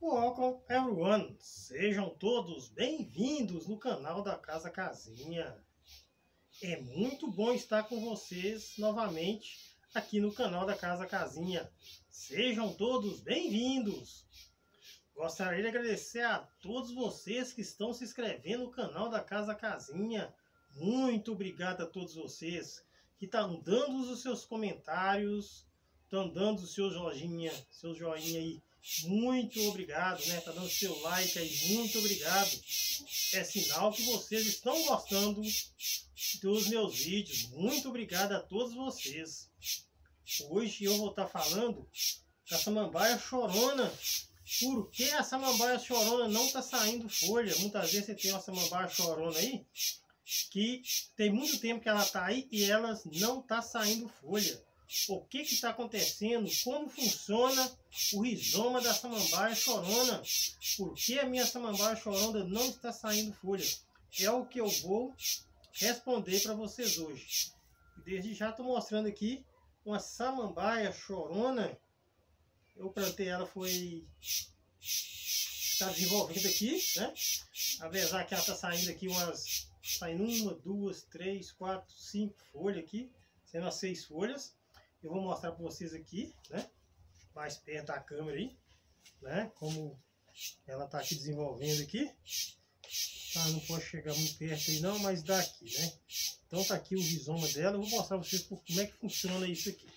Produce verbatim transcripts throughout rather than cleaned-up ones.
Welcome everyone! Sejam todos bem-vindos no canal da Casa Casinha. É muito bom estar com vocês novamente aqui no canal da Casa Casinha. Sejam todos bem-vindos! Gostaria de agradecer a todos vocês que estão se inscrevendo no canal da Casa Casinha. Muito obrigado a todos vocês que estão dando os seus comentários, estão dando o seu joinha, seu joinha aí. Muito obrigado, né? Tá dando seu like aí, muito obrigado. É sinal que vocês estão gostando dos meus vídeos. Muito obrigado a todos vocês. Hoje eu vou estar falando da samambaia chorona. Por que a samambaia chorona não está saindo folha? Muitas vezes você tem uma samambaia chorona aí que tem muito tempo que ela está aí e ela não está saindo folha. O que que está acontecendo? Como funciona o rizoma da samambaia chorona? Por que a minha samambaia chorona não está saindo folha? É o que eu vou responder para vocês hoje. Desde já estou mostrando aqui uma samambaia chorona. Eu plantei ela, foi... está desenvolvendo aqui, né? Apesar que ela está saindo aqui umas... saindo uma, duas, três, quatro, cinco folhas aqui. Sendo as seis folhas. Eu vou mostrar para vocês aqui, né? Mais perto da câmera aí, né? Como ela está aqui desenvolvendo aqui. Tá, não pode chegar muito perto aí não, mas daqui, né? Então tá aqui o rizoma dela. Eu vou mostrar para vocês como é que funciona isso aqui.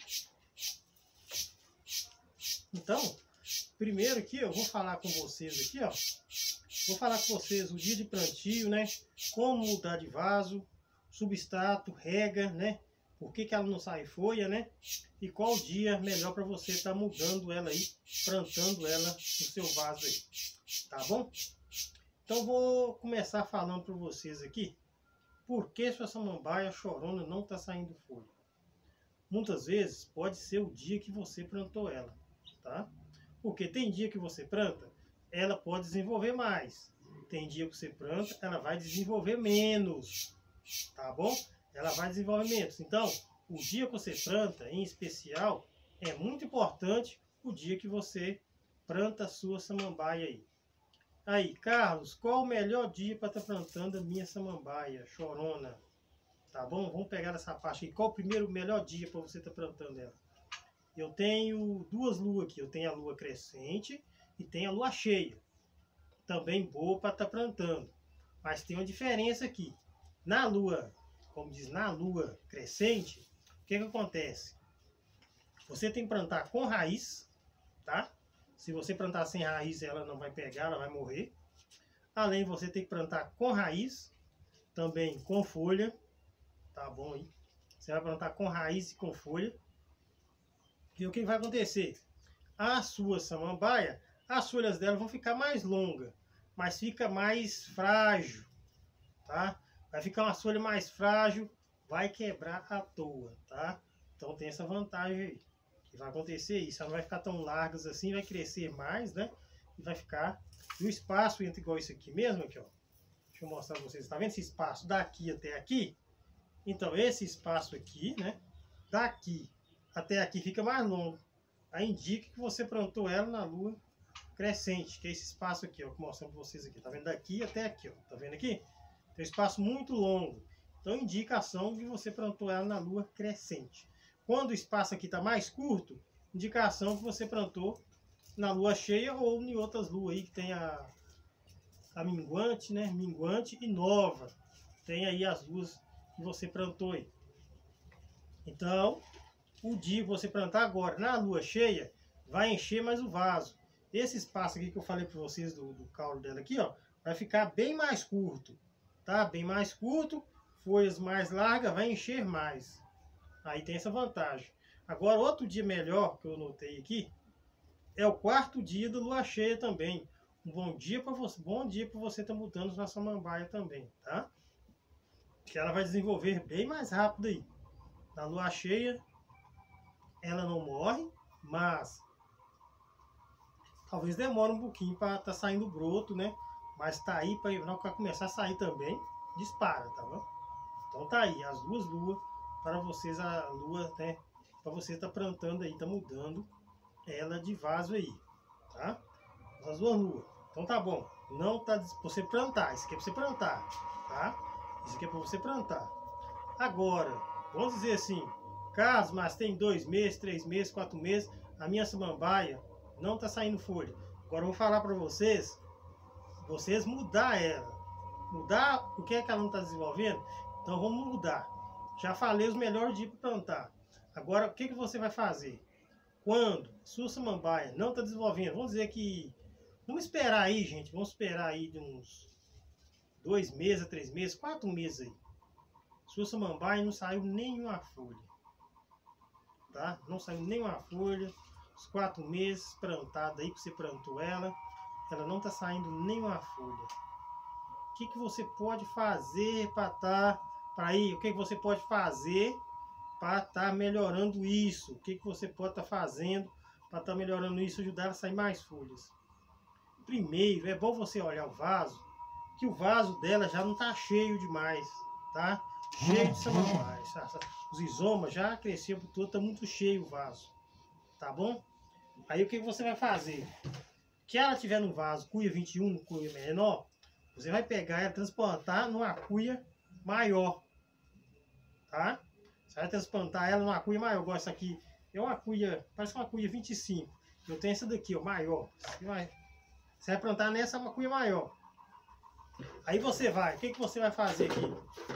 Então, primeiro aqui eu vou falar com vocês aqui, ó. Vou falar com vocês o dia de plantio, né? Como mudar de vaso, substrato, rega, né? Por que que ela não sai folha, né? E qual o dia melhor para você estar tá mudando ela aí, plantando ela no seu vaso aí. Tá bom? Então vou começar falando para vocês aqui por que sua samambaia chorona não está saindo folha. Muitas vezes pode ser o dia que você plantou ela, tá? Porque tem dia que você planta, ela pode desenvolver mais. Tem dia que você planta, ela vai desenvolver menos, tá bom? Ela vai desenvolver menos. Então, o dia que você planta, em especial, é muito importante o dia que você planta a sua samambaia aí. Aí, Carlos, qual o melhor dia para estar tá plantando a minha samambaia chorona? Tá bom? Vamos pegar essa parte aqui. Qual o primeiro melhor dia para você estar tá plantando ela? Eu tenho duas luas aqui. Eu tenho a lua crescente e tenho a lua cheia. Também boa para estar tá plantando. Mas tem uma diferença aqui. Na lua, como diz, na lua crescente, o que que acontece? Você tem que plantar com raiz, tá? Se você plantar sem raiz, ela não vai pegar, ela vai morrer. Além, você tem que plantar com raiz, também com folha, tá bom aí? Você vai plantar com raiz e com folha. E o que vai acontecer? A sua samambaia, as folhas dela vão ficar mais longas, mas fica mais frágil, tá? Vai ficar uma folha mais frágil, vai quebrar à toa, tá? Então tem essa vantagem aí, que vai acontecer isso. Ela não vai ficar tão largas assim, vai crescer mais, né? E vai ficar no espaço entre igual isso aqui mesmo, aqui, ó. Deixa eu mostrar pra vocês. Tá vendo esse espaço daqui até aqui? Então esse espaço aqui, né? Daqui até aqui fica mais longo. Aí indica que você plantou ela na lua crescente, que é esse espaço aqui, ó. Que eu mostrando pra vocês aqui. Tá vendo daqui até aqui, ó. Tá vendo aqui? Tem um espaço muito longo. Então, indicação que você plantou ela na lua crescente. Quando o espaço aqui está mais curto, indicação que você plantou na lua cheia ou em outras luas aí que tem a, a minguante, né? Minguante e nova. Tem aí as luas que você plantou aí. Então, o dia que você plantar agora na lua cheia, vai encher mais o vaso. Esse espaço aqui que eu falei para vocês do, do caule dela aqui, ó, vai ficar bem mais curto. Tá? Bem mais curto, folhas mais largas, vai encher mais. Aí tem essa vantagem. Agora, outro dia melhor que eu notei aqui, é o quarto dia da lua cheia também. Um bom dia para você, bom dia para você estar tá mudando na samambaia também, tá? Que ela vai desenvolver bem mais rápido aí. Na lua cheia, ela não morre, mas talvez demore um pouquinho para estar tá saindo broto, né? Mas tá aí para começar a sair também, dispara, tá bom? Então tá aí, as duas luas, para vocês, a lua, né? Para você tá plantando aí, tá mudando ela de vaso aí, tá? As duas nuas. Então tá bom. Não tá pra você plantar. Isso aqui é pra você plantar, tá? Isso aqui é pra você plantar. Agora, vamos dizer assim, caso, mas tem dois meses, três meses, quatro meses, a minha samambaia não tá saindo folha. Agora eu vou falar pra vocês, vocês mudar ela. Mudar o que é que ela não tá desenvolvendo? Então vamos mudar. Já falei os melhores dias para plantar. Agora, o que, que você vai fazer? Quando sua samambaia não está desenvolvendo, vamos dizer que... Vamos esperar aí, gente. Vamos esperar aí de uns dois meses, três meses, quatro meses aí. Sua samambaia não saiu nenhuma folha. Tá? Não saiu nenhuma folha. Os quatro meses plantada aí que você plantou ela. Ela não está saindo nenhuma folha. O que, que você pode fazer para estar... Para aí, o que, que você pode fazer para estar melhorando isso? O que, que você pode estar fazendo para estar melhorando isso, ajudar a sair mais folhas? Primeiro, é bom você olhar o vaso, que o vaso dela já não está cheio demais, tá? Cheio de samambaia. Os rizomas já cresceu por todo, está muito cheio o vaso, tá bom? Aí o que você vai fazer? Que ela tiver no vaso cuia vinte e um, cuia menor, você vai pegar e transplantar numa cuia maior, tá? Você vai transplantar ela numa cuia maior. Igual essa aqui é uma cuia, parece uma cuia vinte e cinco. Eu tenho essa daqui, ó, maior. Você vai, você vai plantar nessa uma cuia maior. Aí você vai, o que, que você vai fazer aqui?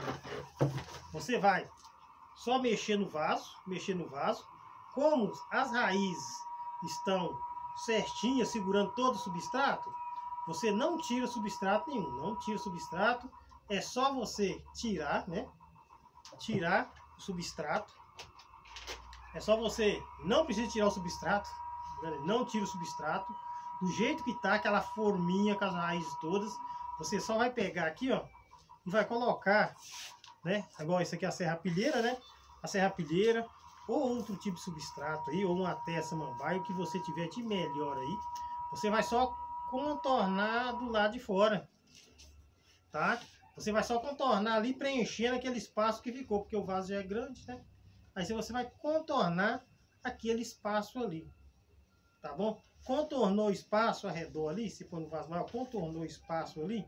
Você vai só mexer no vaso, mexer no vaso. Como as raízes estão certinhas, segurando todo o substrato, você não tira substrato nenhum, não tira substrato. É só você tirar, né? Tirar o substrato. É só você, não precisa tirar o substrato, não tira o substrato. Do jeito que tá, aquela forminha com as raízes todas, você só vai pegar aqui, ó, e vai colocar, né? Agora isso aqui é a serrapilheira, né? A serrapilheira, ou outro tipo de substrato aí, ou uma terra samambaia, o que você tiver de melhor aí. Você vai só contornar do lado de fora, tá? Você vai só contornar ali, preenchendo aquele espaço que ficou, porque o vaso já é grande, né? Aí você vai contornar aquele espaço ali, tá bom? Contornou o espaço ao redor ali, se for no vaso maior, contornou o espaço ali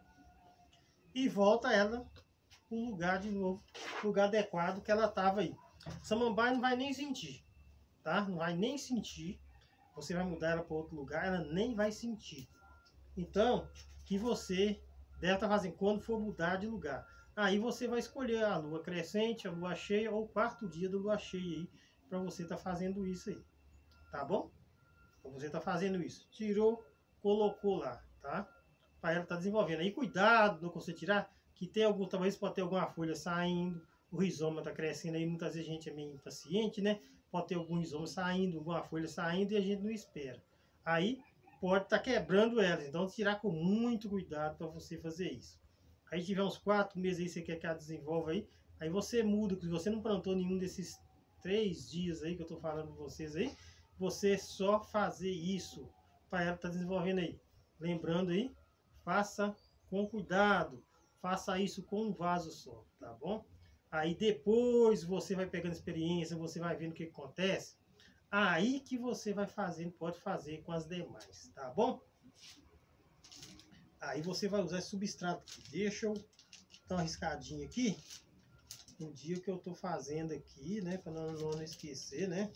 e volta ela para o lugar de novo, lugar adequado que ela estava aí. Samambaia não vai nem sentir, tá? Não vai nem sentir. Você vai mudar ela para outro lugar, ela nem vai sentir. Então, que você deve estar fazendo quando for mudar de lugar. Aí você vai escolher a lua crescente, a lua cheia ou o quarto dia da lua cheia aí, para você estar fazendo isso aí, tá bom? Então você está fazendo isso. Tirou, colocou lá, tá? Para ela estar desenvolvendo. Aí cuidado no que você tirar, que tem algum, talvez pode ter alguma folha saindo, o rizoma está crescendo aí, muitas vezes a gente é meio impaciente, né? Pode ter algum rizoma saindo, alguma folha saindo e a gente não espera. Aí pode estar quebrando elas, então tirar com muito cuidado para você fazer isso. Aí tiver uns quatro meses aí, você quer que ela desenvolva aí, aí você muda, se você não plantou nenhum desses três dias aí que eu estou falando para vocês aí, você só fazer isso para ela estar desenvolvendo aí. Lembrando aí, faça com cuidado, faça isso com um vaso só, tá bom? Aí depois você vai pegando experiência, você vai vendo o que acontece, aí que você vai fazendo, pode fazer com as demais, tá bom? Aí você vai usar esse substrato aqui. Deixa eu dar uma riscadinha aqui no dia que eu tô fazendo aqui, né, para não, não esquecer, né?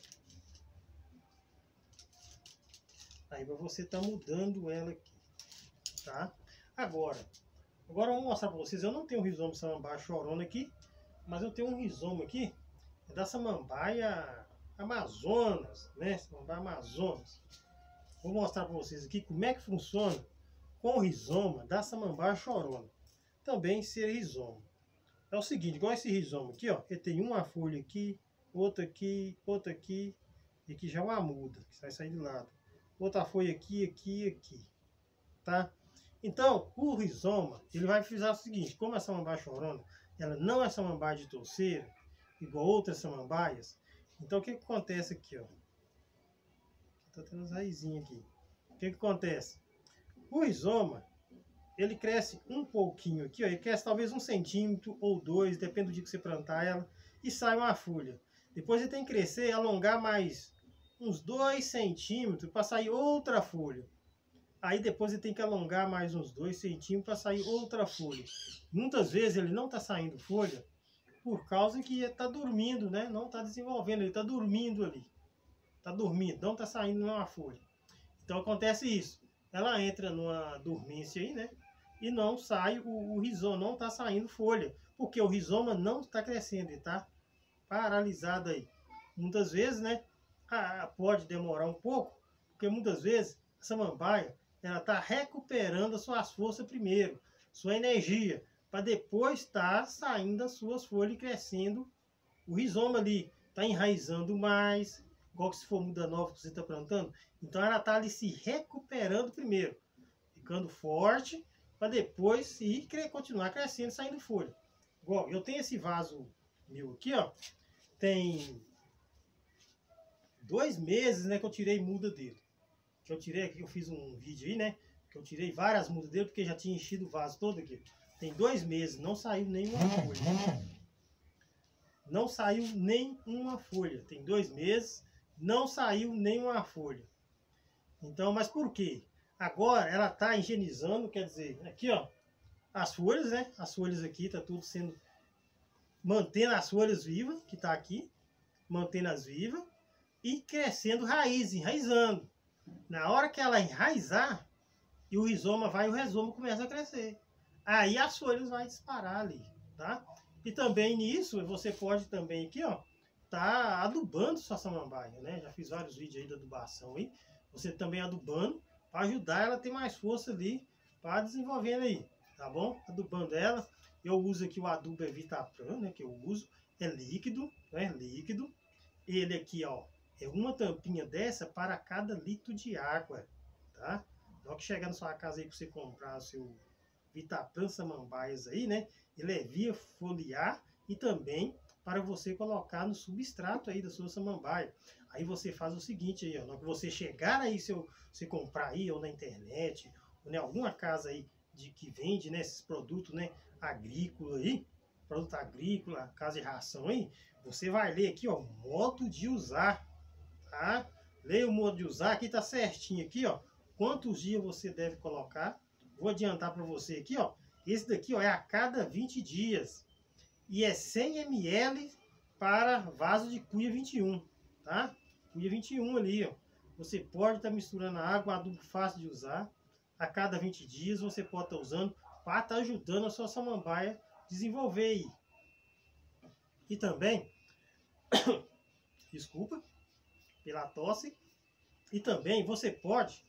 Aí para você tá mudando ela aqui, tá? Agora, agora eu vou mostrar para vocês, eu não tenho um rizoma samambaia chorona aqui, mas eu tenho um rizoma aqui da samambaia Amazonas, né? Samambaia Amazonas. Vou mostrar para vocês aqui como é que funciona com o rizoma da samambaia chorona. Também ser rizoma. É o seguinte, igual esse rizoma aqui, ó, ele tem uma folha aqui, outra aqui, outra aqui, e aqui já é uma muda, que vai sair de lado. Outra folha aqui, aqui, aqui, tá? Então, o rizoma, ele vai fazer o seguinte, como a samambaia chorona, ela não é samambaia de touceira, igual outras samambaias, então o que que acontece aqui, ó? Tá tendo as raizinhas aqui. O que que acontece? O rizoma, ele cresce um pouquinho aqui, ó, ele cresce talvez um centímetro ou dois, depende do dia que você plantar ela, e sai uma folha. Depois ele tem que crescer e alongar mais uns dois centímetros para sair outra folha. Aí depois ele tem que alongar mais uns dois centímetros para sair outra folha. Muitas vezes ele não está saindo folha por causa que ele está dormindo, né? Não está desenvolvendo, ele está dormindo ali. Está dormindo, não está saindo nenhuma folha. Então acontece isso. Ela entra numa dormência aí, né? E não sai o, o rizoma, não está saindo folha. Porque o rizoma não está crescendo, ele está paralisado aí. Muitas vezes, né? Ah, pode demorar um pouco, porque muitas vezes a samambaia ela está recuperando as suas forças primeiro, sua energia, para depois estar tá saindo as suas folhas e crescendo. O rizoma ali está enraizando mais, igual que se for muda nova que você está plantando. Então ela está ali se recuperando primeiro, ficando forte, para depois ir continuar crescendo, saindo folha. Igual, eu tenho esse vaso meu aqui, ó, tem dois meses, né, que eu tirei muda dele. Que eu tirei aqui, eu fiz um vídeo aí, né, que eu tirei várias mudas dele, porque já tinha enchido o vaso todo aqui. Tem dois meses, não saiu nenhuma folha. Não saiu nenhuma folha. Tem dois meses, não saiu nenhuma folha. Então, mas por quê? Agora ela está higienizando, quer dizer, aqui ó, as folhas, né? As folhas aqui, tá tudo sendo, mantendo as folhas vivas, que tá aqui, mantendo as vivas, e crescendo raiz, enraizando. Na hora que ela enraizar, e o rizoma vai, o rizoma começa a crescer. Aí as folhas vão disparar ali, tá? E também nisso, você pode também aqui, ó, tá adubando sua samambaia, né? Já fiz vários vídeos aí da adubação aí. Você também adubando, para ajudar ela a ter mais força ali, para desenvolvendo aí, tá bom? Adubando ela. Eu uso aqui o adubo Evitapran, né? Que eu uso. É líquido, né? Líquido. Ele aqui, ó, é uma tampinha dessa para cada litro de água, tá? Na que chegar na sua casa aí, para você comprar o seu Vitapran samambaias aí, né? Ele é via foliar e também para você colocar no substrato aí da sua samambaia. Aí você faz o seguinte aí, ó, na hora que você chegar aí, se você comprar aí, ou na internet, ou em alguma casa aí de, que vende, né, esses produtos, né, agrícola aí, produto agrícola, casa de ração aí, você vai ler aqui, ó, modo de usar, tá? Leia o modo de usar, aqui tá certinho aqui, ó, quantos dias você deve colocar. Vou adiantar para você aqui, ó, esse daqui, ó, é a cada vinte dias. E é cem mililitros para vaso de cuia vinte e um, tá? Cuia vinte e um ali, ó. Você pode estar tá misturando a água, adubo fácil de usar. A cada vinte dias você pode estar tá usando para estar tá ajudando a sua samambaia a desenvolver aí. E também, desculpa pela tosse, e também você pode,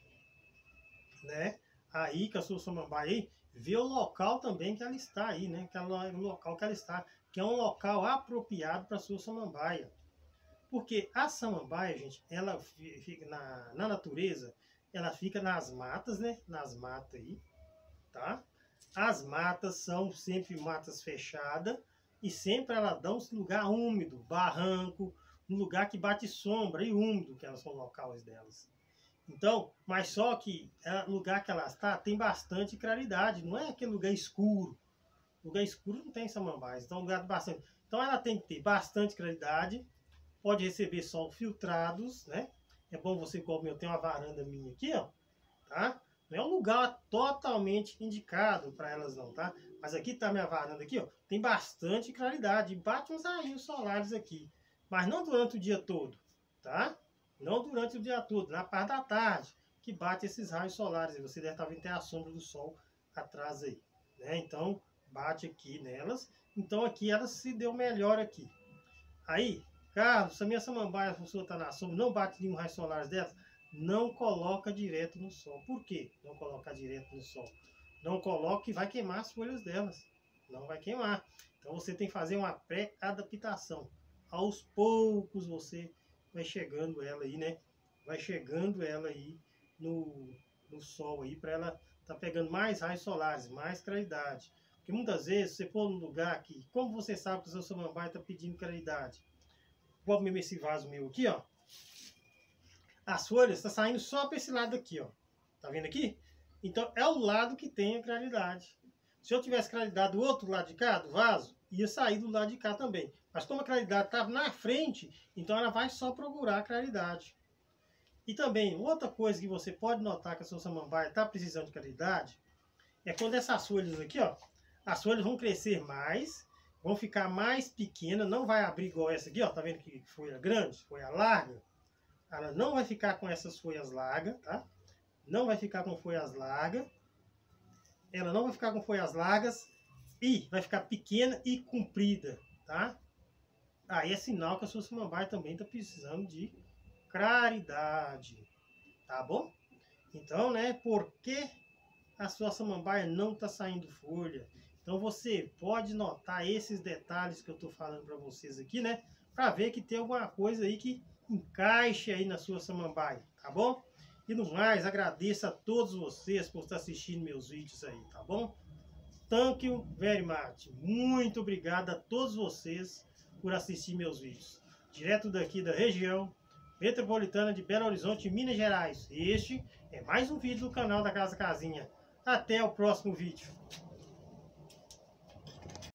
né, aí com a sua samambaia aí, ver o local também que ela está aí, né? Que ela, o local que ela está, que é um local apropriado para a sua samambaia. Porque a samambaia, gente, ela fica na, na natureza, ela fica nas matas, né? Nas matas aí, tá? As matas são sempre matas fechadas e sempre ela dá um lugar úmido, barranco, um lugar que bate sombra e úmido, que elas são locais delas. Então, mas só que o lugar que ela está tem bastante claridade, não é aquele lugar escuro. Lugar escuro não tem samambaias, então lugar bastante. Então ela tem que ter bastante claridade, pode receber sol filtrados, né? É bom você, como eu tenho uma varanda minha aqui, ó, tá? Não é um lugar totalmente indicado para elas não, tá? Mas aqui tá minha varanda aqui, ó, tem bastante claridade, bate uns raios solares aqui, mas não durante o dia todo, tá? Não durante o dia todo, na parte da tarde, que bate esses raios solares. E você deve estar vendo até a sombra do sol atrás aí, né? Então, bate aqui nelas. Então, aqui ela se deu melhor aqui. Aí, Carlos, se a minha samambaia, a pessoa está na sombra, não bate nenhum raio solares delas, não coloca direto no sol. Por quê? Não colocar direto no sol? Não coloca e vai queimar as folhas delas. Não vai queimar. Então, você tem que fazer uma pré-adaptação. Aos poucos, você vai chegando ela aí, né? Vai chegando ela aí no, no sol aí, para ela tá pegando mais raios solares, mais claridade. Porque muitas vezes você pôr num lugar que, como você sabe que o seu samambaia tá pedindo claridade? Igual mesmo esse vaso meu aqui, ó. As folhas tá saindo só para esse lado aqui, ó. Tá vendo aqui? Então é o lado que tem a claridade. Se eu tivesse claridade do outro lado de cá, do vaso, ia sair do lado de cá também. Mas como a claridade estava na frente, então ela vai só procurar a claridade. E também, outra coisa que você pode notar que a sua samambaia está precisando de claridade, é quando essas folhas aqui, ó, as folhas vão crescer mais, vão ficar mais pequenas, não vai abrir igual essa aqui, ó, tá vendo que folha grande, folha larga? Ela não vai ficar com essas folhas largas, tá? Não vai ficar com folhas largas. Ela não vai ficar com folhas largas e vai ficar pequena e comprida, tá? Aí é sinal que a sua samambaia também está precisando de claridade, tá bom? Então, né, por que a sua samambaia não está saindo folha? Então você pode notar esses detalhes que eu estou falando para vocês aqui, né? Para ver que tem alguma coisa aí que encaixe aí na sua samambaia, tá bom? E no mais, agradeço a todos vocês por estar assistindo meus vídeos aí, tá bom? Thank you very much. Muito obrigado a todos vocês por assistir meus vídeos. Direto daqui da região metropolitana de Belo Horizonte, Minas Gerais. Este é mais um vídeo do canal da Casa Casinha. Até o próximo vídeo.